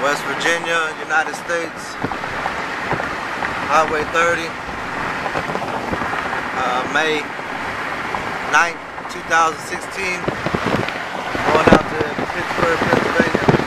West Virginia, United States, Highway 30, May 9th, 2016, going out to Pittsburgh, Pennsylvania.